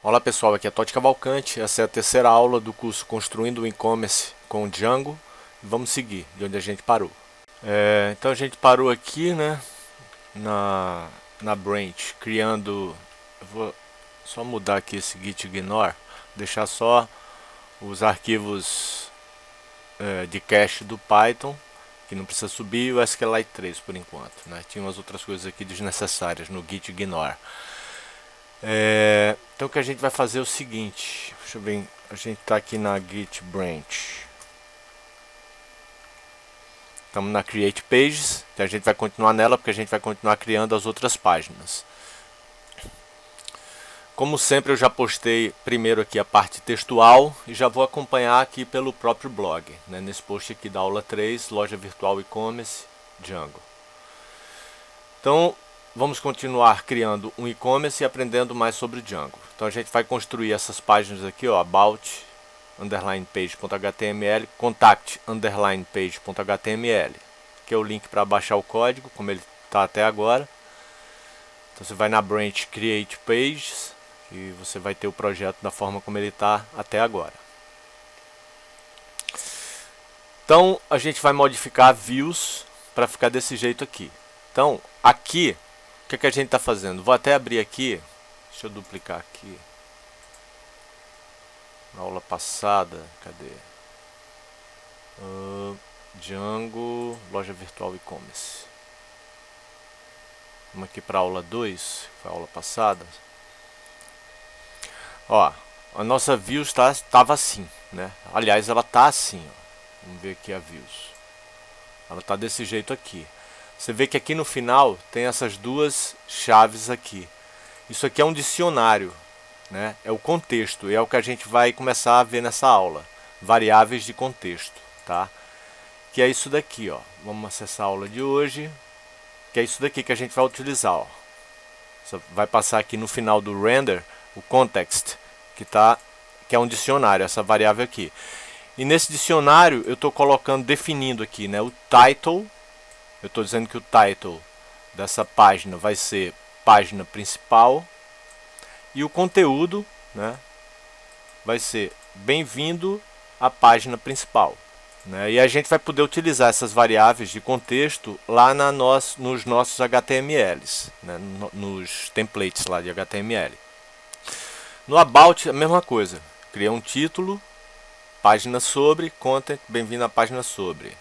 Olá pessoal, aqui é Todd Cavalcante, essa é a terceira aula do curso Construindo o E-Commerce com Django. Vamos seguir de onde a gente parou. Então a gente parou aqui, né, na branch, criando... Eu vou só mudar aqui esse git ignore, deixar só os arquivos de cache do Python, que não precisa subir, e o SQLite 3 por enquanto, né? Tinha umas outras coisas aqui desnecessárias no git ignore. Então o que a gente vai fazer é o seguinte, deixa eu ver, a gente está aqui na Git Branch, estamos na Create Pages, então a gente vai continuar nela porque a gente vai continuar criando as outras páginas. Como sempre eu já postei primeiro aqui a parte textual e já vou acompanhar aqui pelo próprio blog, né, nesse post aqui da aula 3, Loja Virtual E-Commerce, Django. Então vamos continuar criando um e-commerce e aprendendo mais sobre Django. Então a gente vai construir essas páginas aqui, ó, about underline page.html, contact underline page.html, que é o link para baixar o código, como ele está até agora. Então você vai na branch create pages e você vai ter o projeto da forma como ele está até agora. Então a gente vai modificar views para ficar desse jeito aqui. Então aqui o que a gente está fazendo? Vou até abrir aqui, deixa eu duplicar aqui. Na aula passada, cadê? Django, loja virtual e-commerce. Vamos aqui para a aula 2, que foi a aula passada. Ó, a nossa views estava assim, né? Aliás, ela está assim, ó. Vamos ver aqui a views. Ela está desse jeito aqui. Você vê que aqui no final tem essas duas chaves aqui. Isso aqui é um dicionário, né? É o contexto, e é o que a gente vai começar a ver nessa aula. Variáveis de contexto, tá? Que é isso daqui, ó. Vamos acessar a aula de hoje, que é isso daqui que a gente vai utilizar, ó. Você vai passar aqui no final do render o context, que é um dicionário, essa variável aqui. E nesse dicionário eu estou colocando, definindo aqui, né, o title. Eu estou dizendo que o title dessa página vai ser página principal e o conteúdo, né, vai ser bem-vindo à página principal, né? E a gente vai poder utilizar essas variáveis de contexto lá nos nossos HTMLs, né, nos templates lá de HTML. No About a mesma coisa, cria um título, página sobre, content, bem-vindo à página sobre.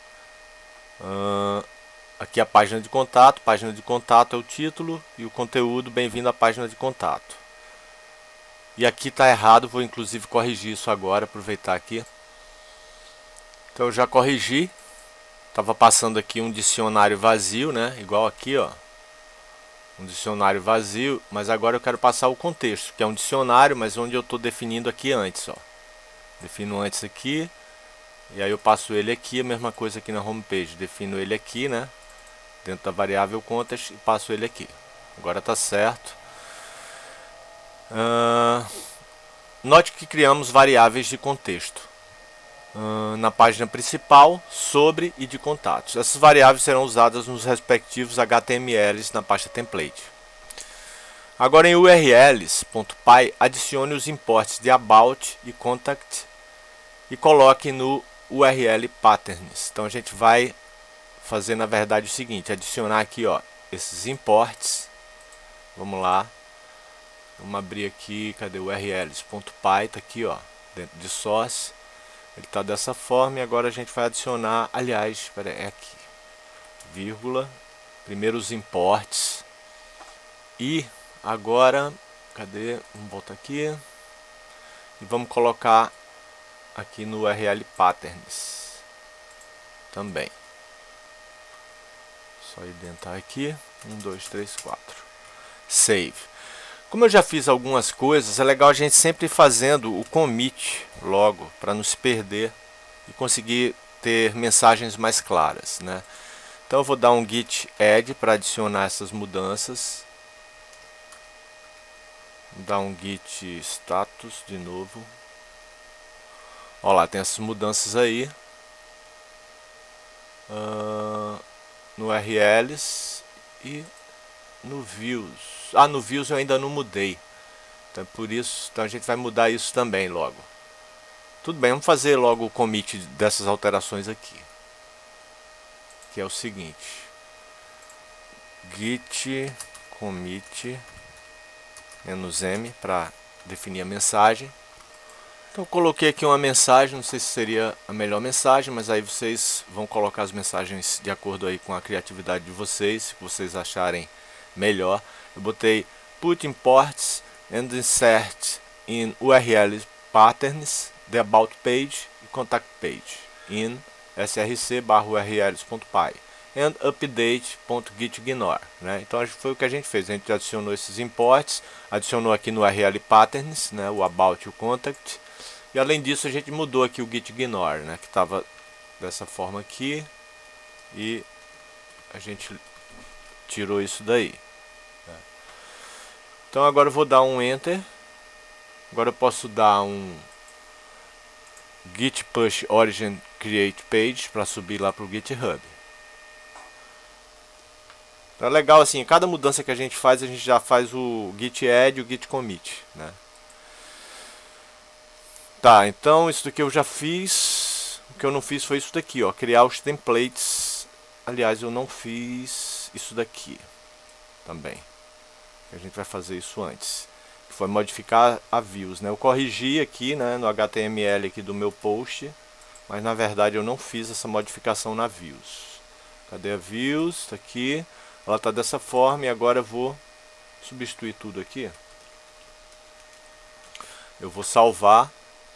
Aqui a página de contato é o título e o conteúdo, bem-vindo à página de contato. E aqui está errado, vou inclusive corrigir isso agora, aproveitar aqui. Então eu já corrigi, estava passando aqui um dicionário vazio, né? Igual aqui, ó, um dicionário vazio, mas agora eu quero passar o contexto, que é um dicionário, mas onde eu estou definindo aqui antes, ó. Defino antes aqui, e aí eu passo ele aqui, a mesma coisa aqui na homepage, defino ele aqui, né? Dentro da variável context e passo ele aqui. Agora está certo. Note que criamos variáveis de contexto na página principal, sobre e de contatos. Essas variáveis serão usadas nos respectivos HTMLs na pasta template. Agora em urls.py adicione os imports de about e contact e coloque no URL patterns. Então a gente vai fazer na verdade o seguinte, adicionar aqui, ó, esses imports. Vamos lá, vamos abrir aqui, cadê o urls.py, tá aqui, ó, dentro de source, ele tá dessa forma, e agora a gente vai adicionar, aliás, espera aí, é aqui, vírgula, primeiro os imports, e agora, cadê, vamos voltar aqui, e vamos colocar aqui no URL patterns, também. Só identar aqui, 1, 2, 3, 4. Save. Como eu já fiz algumas coisas, é legal a gente sempre ir fazendo o commit logo, para não se perder e conseguir ter mensagens mais claras, né? Então eu vou dar um git add para adicionar essas mudanças. Vou dar um git status de novo. Olha lá, tem essas mudanças aí. No URLs e no views. No views eu ainda não mudei. Então por isso, então a gente vai mudar isso também logo. Tudo bem, vamos fazer logo o commit dessas alterações aqui. Que é o seguinte. Git commit -m para definir a mensagem. Então eu coloquei aqui uma mensagem, não sei se seria a melhor mensagem, mas aí vocês vão colocar as mensagens de acordo aí com a criatividade de vocês, se vocês acharem melhor. Eu botei put imports and insert in URL patterns the about page e contact page in src/urls.py and update.gitignore, né? Então foi o que a gente fez, a gente adicionou esses imports, adicionou aqui no URL patterns, né, o about e o contact, e além disso a gente mudou aqui o gitignore, né, que estava dessa forma aqui, e a gente tirou isso daí, né? Então agora eu vou dar um enter. Agora eu posso dar um git push origin create page para subir lá para o GitHub. Então é legal assim, cada mudança que a gente já faz o git add e o git commit, né? Tá, então isso daqui eu já fiz. O que eu não fiz foi isso daqui, ó, criar os templates. Aliás, eu não fiz isso daqui também. A gente vai fazer isso antes. Que foi modificar a views, né? Eu corrigi aqui, né, no HTML aqui do meu post, mas na verdade eu não fiz essa modificação na views. Cadê a views? Tá aqui. Ela está dessa forma e agora eu vou substituir tudo aqui. Eu vou salvar.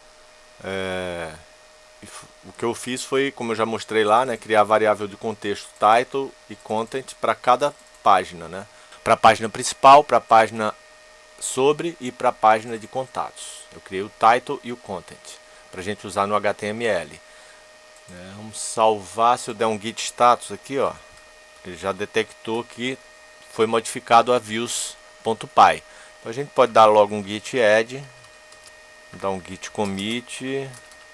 O que eu fiz foi, como eu já mostrei lá, né, criar a variável de contexto title e content para cada página, né? Para a página principal, para a página sobre e para a página de contatos. Eu criei o title e o content para a gente usar no HTML. Vamos salvar. Se eu der um git status aqui, ó, ele já detectou que foi modificado a views.py. Então a gente pode dar logo um git add, dar um git commit.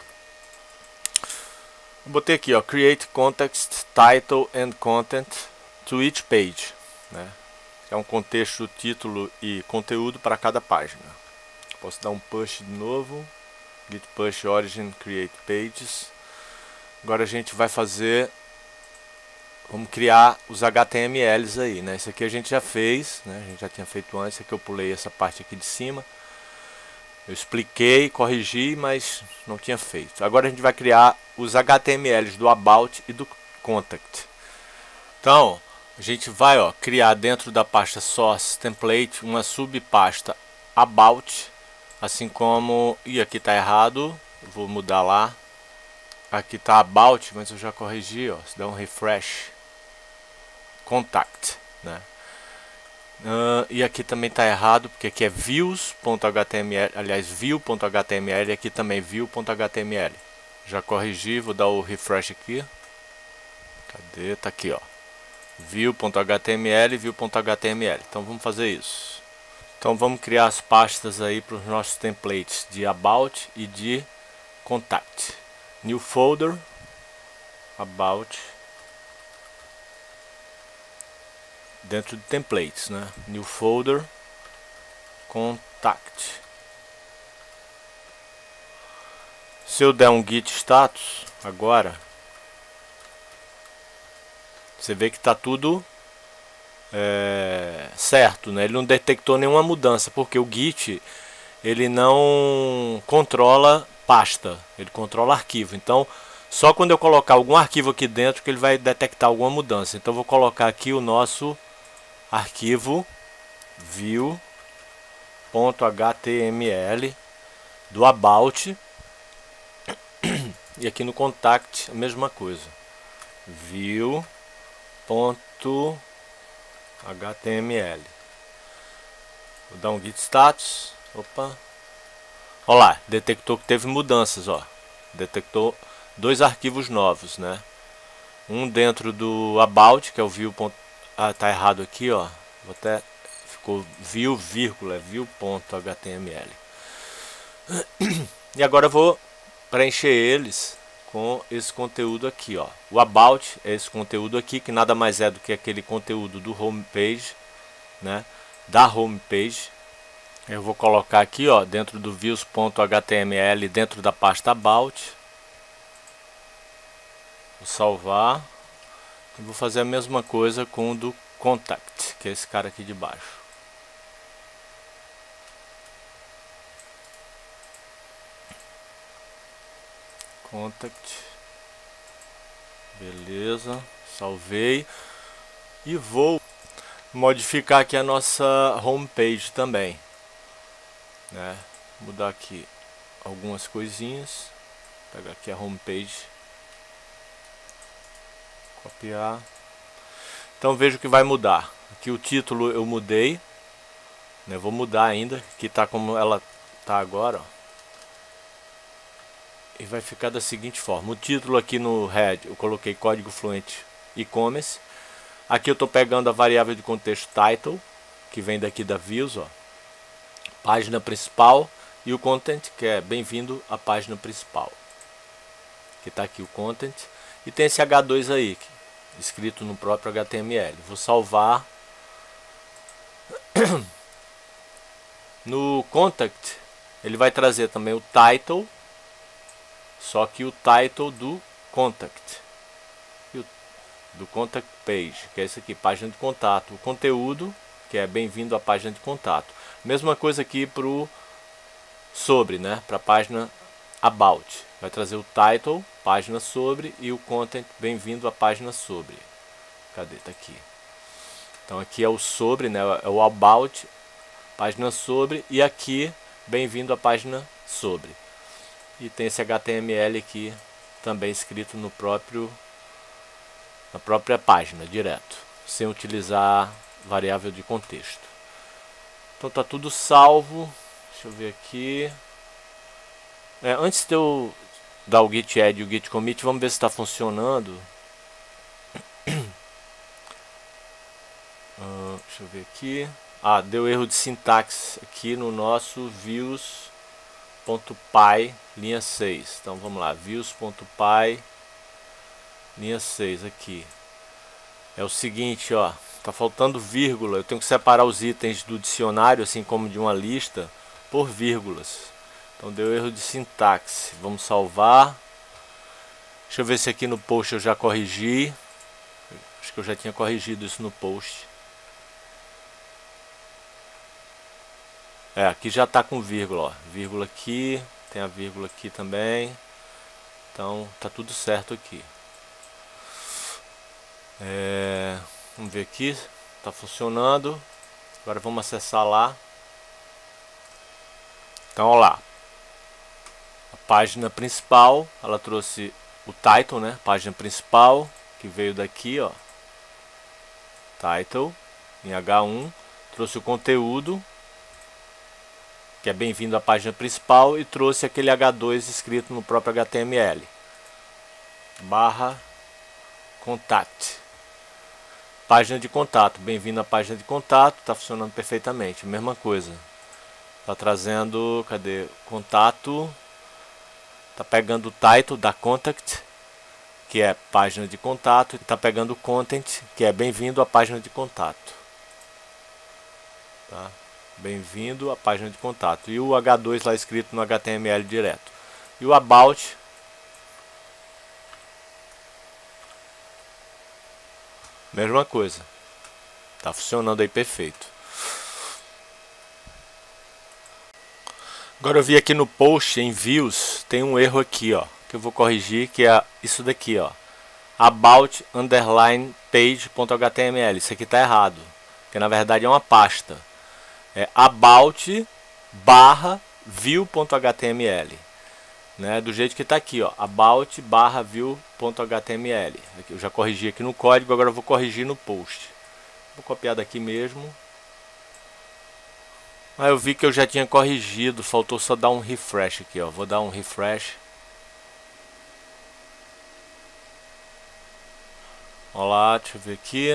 Eu botei aqui, ó, create context title and content to each page, né? É um contexto, título e conteúdo para cada página. Posso dar um push de novo, git push origin create pages. Agora a gente vai fazer, vamos criar os HTMLs aí, né? Isso aqui a gente já fez, né? A gente já tinha feito antes. Aqui eu pulei essa parte aqui de cima. Eu expliquei, corrigi, mas não tinha feito. Agora a gente vai criar os HTMLs do about e do contact. Então, a gente vai, ó, criar dentro da pasta source template uma subpasta about, assim como, e aqui está errado, eu vou mudar lá. Aqui está about, mas eu já corrigi, ó, se dá um refresh, contact, né? E aqui também está errado, porque aqui é views.html, aliás, view.html, e aqui também view.html. Já corrigi, vou dar o refresh aqui. Cadê? Tá aqui, ó. View.html e view.html. Então vamos fazer isso. Então vamos criar as pastas aí para os nossos templates de about e de contact. New folder, about, dentro de templates, né? New folder, contact. Se eu der um git status agora, você vê que está tudo certo, né? Ele não detectou nenhuma mudança, porque o git ele não controla pasta, ele controla arquivo. Então só quando eu colocar algum arquivo aqui dentro que ele vai detectar alguma mudança. Então vou colocar aqui o nosso arquivo view.html do about, e aqui no contact a mesma coisa, view.html. Vou dar um git status. Opa, olha lá, detectou que teve mudanças, ó. Detectou dois arquivos novos, né? Um dentro do about, que é o view. Tá errado aqui, ó. Ficou view, vírgula, view.html. E agora eu vou preencher eles com esse conteúdo aqui, ó. O about é esse conteúdo aqui, que nada mais é do que aquele conteúdo do homepage, né? Da homepage. Eu vou colocar aqui, ó, dentro do views.html, dentro da pasta about. Vou salvar. E vou fazer a mesma coisa com o do contact, que é esse cara aqui de baixo. Contact. Beleza, salvei. E vou modificar aqui a nossa homepage também, né? Mudar aqui algumas coisinhas. Pegar aqui a homepage, copiar. Então veja o que vai mudar. Aqui o título eu mudei, né? Vou mudar ainda, que tá como ela tá agora, ó. E vai ficar da seguinte forma: o título aqui no head eu coloquei código fluente e-commerce. Aqui eu estou pegando a variável de contexto title, que vem daqui da views, ó. Página principal, e o content, que é bem-vindo à página principal, que está aqui o content. E tem esse H2 aí, escrito no próprio HTML. Vou salvar. No contact ele vai trazer também o title, só que o title do contact, do contact page, que é esse aqui, página de contato. O conteúdo, que é bem-vindo à página de contato. Mesma coisa aqui para o sobre, né? Para a página about. Vai trazer o title, página sobre, e o content, bem-vindo à página sobre. Cadê? Tá aqui. Então aqui é o sobre, né? É o about, página sobre, e aqui, bem-vindo à página sobre. E tem esse HTML aqui também escrito no próprio, na própria página, direto, sem utilizar variável de contexto. Então tá tudo salvo. Deixa eu ver aqui. Antes de eu dar o git add e o git commit, vamos ver se está funcionando. Deixa eu ver aqui. Deu erro de sintaxe aqui no nosso views.py linha 6. Então vamos lá, views.py linha 6 aqui. É o seguinte, ó, tá faltando vírgula. Eu tenho que separar os itens do dicionário, assim como de uma lista, por vírgulas. Então deu erro de sintaxe. Vamos salvar. Deixa eu ver se aqui no post eu já corrigi. Acho que eu já tinha corrigido isso no post. Aqui já está com vírgula, ó. Vírgula aqui, tem a vírgula aqui também. Então tá tudo certo aqui. Vamos ver aqui, está funcionando. Agora vamos acessar lá. Então, olha lá. A página principal, ela trouxe o title, né? Página principal, que veio daqui, ó. Title, em H1. Trouxe o conteúdo, que é bem-vindo à página principal, e trouxe aquele H2 escrito no próprio HTML. /contact. Página de contato, bem-vindo à página de contato, está funcionando perfeitamente, mesma coisa. Está trazendo, cadê? Contato, está pegando o title da contact, que é página de contato, e está pegando o content, que é bem-vindo à página de contato. Tá? Bem-vindo à página de contato. E o H2 lá escrito no HTML direto. E o about, mesma coisa. Tá funcionando aí perfeito. Agora eu vi aqui no post em views, tem um erro aqui, ó, que eu vou corrigir, que é isso daqui, ó. About underline page.html. Isso aqui tá errado, porque na verdade é uma pasta. É about barra view.html, né? Do jeito que está aqui, ó, about barra view.html. Eu já corrigi aqui no código, agora eu vou corrigir no post. Vou copiar daqui mesmo. Eu vi que eu já tinha corrigido, faltou só dar um refresh aqui, ó. Vou dar um refresh. Olha lá, deixa eu ver aqui.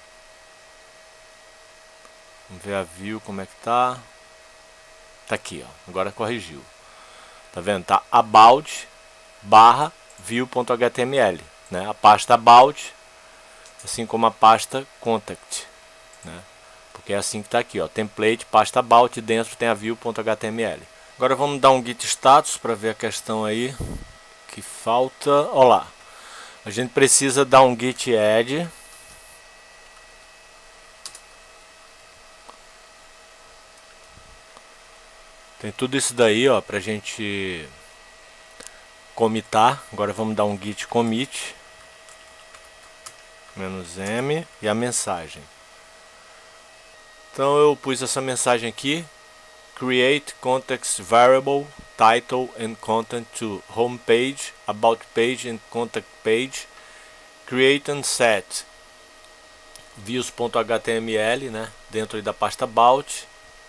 Vamos ver a view como é que tá. Tá aqui, ó. Agora corrigiu. Tá vendo? Tá about barra view.html, né? A pasta about, assim como a pasta contact, né? que é assim que está aqui, ó, template, pasta about, e dentro tem a view.html. Agora vamos dar um git status para ver a questão aí que falta. Olha lá, a gente precisa dar um git add. Tem tudo isso daí, ó, pra gente commitar. Agora vamos dar um git commit -m e a mensagem. Então eu pus essa mensagem aqui: create context variable title and content to home page, about page and contact page, create and set views.html, né, dentro da pasta about,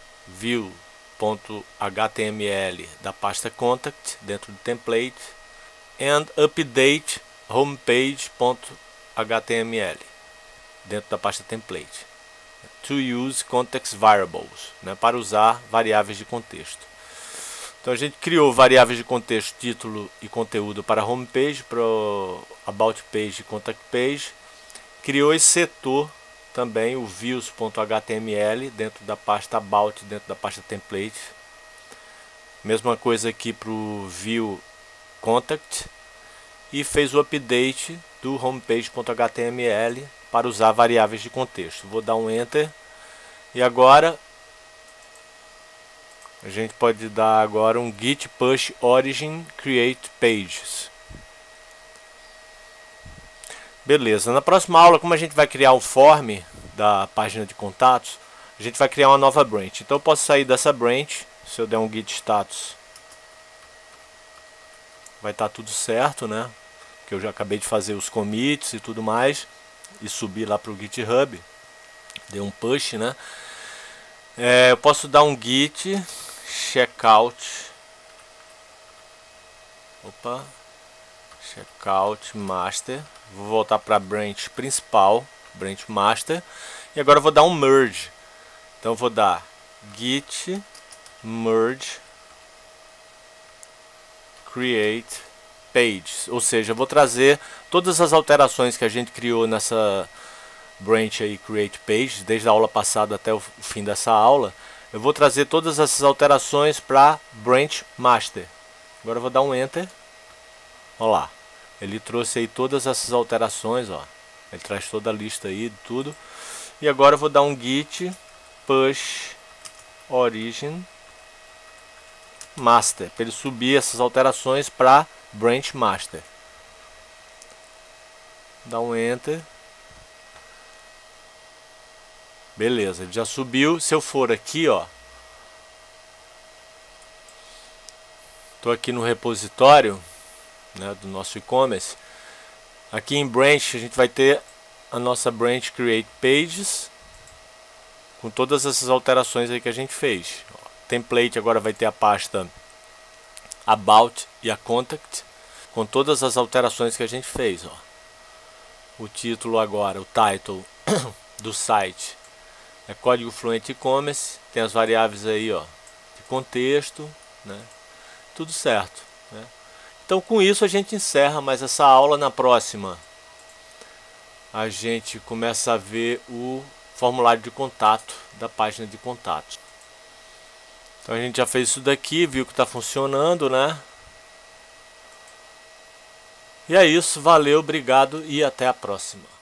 view.html da pasta contact dentro do template, and update homepage.html dentro da pasta template. To use context variables, né, para usar variáveis de contexto. Então a gente criou variáveis de contexto, título e conteúdo para homepage, para about page e contact page. Criou e setou também o views.html dentro da pasta about, dentro da pasta template. Mesma coisa aqui para o view contact. E fez o update do homepage.html para usar variáveis de contexto. Vou dar um enter. E agora a gente pode dar agora um git push origin create pages. Beleza, na próxima aula, como a gente vai criar o form da página de contatos, a gente vai criar uma nova branch. Então eu posso sair dessa branch, se eu der um git status, vai estar tudo certo, né? Que eu já acabei de fazer os commits e tudo mais, e subir lá para o GitHub, dei um push, né? Eu posso dar um git checkout, checkout master. Vou voltar para a branch principal, branch master, e agora eu vou dar um merge. Então eu vou dar git merge create pages, ou seja, eu vou trazer todas as alterações que a gente criou nessa branch aí, create pages, desde a aula passada até o fim dessa aula. Eu vou trazer todas essas alterações para branch master. Agora eu vou dar um enter. Olha lá, ele trouxe aí todas essas alterações, ó. Ele traz toda a lista aí de tudo. E agora eu vou dar um git push origin master, para ele subir essas alterações para branch master. Dá um enter. Beleza, ele já subiu. Se eu for aqui, ó, tô aqui no repositório, né, do nosso e-commerce. Aqui em branch a gente vai ter a nossa branch create pages com todas essas alterações aí que a gente fez. Ó, template agora vai ter a pasta about e a contact com todas as alterações que a gente fez, ó. O título agora, o title do site é código fluente e-commerce, tem as variáveis aí, ó, de contexto, né? Tudo certo, né? Então com isso a gente encerra mais essa aula. Na próxima a gente começa a ver o formulário de contato da página de contatos. Então a gente já fez isso daqui, viu que está funcionando, né? E é isso, valeu, obrigado e até a próxima.